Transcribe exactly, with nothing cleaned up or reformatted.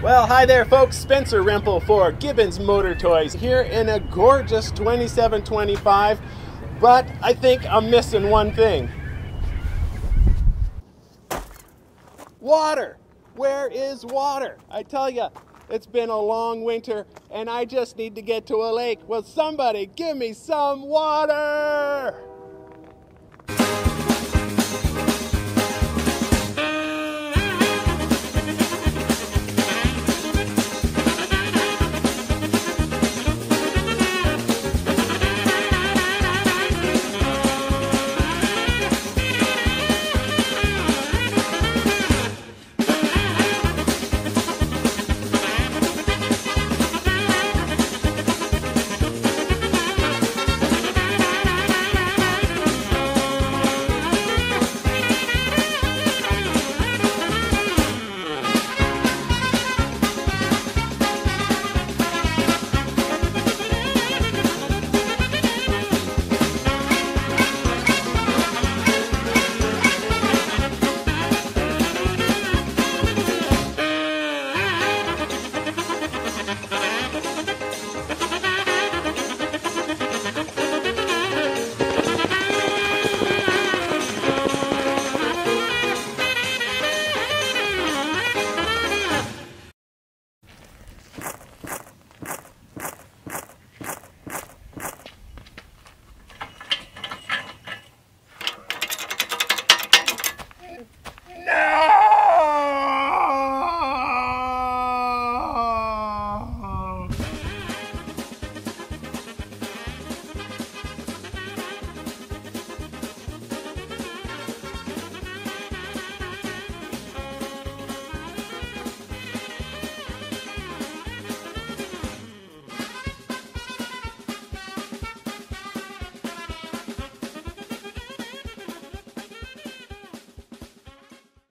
Well, hi there folks, Spencer Remple for Gibbons Motor Toys here in a gorgeous twenty-seven twenty-five, but I think I'm missing one thing. Water! Where is water? I tell you, it's been a long winter and I just need to get to a lake. Will somebody give me some water?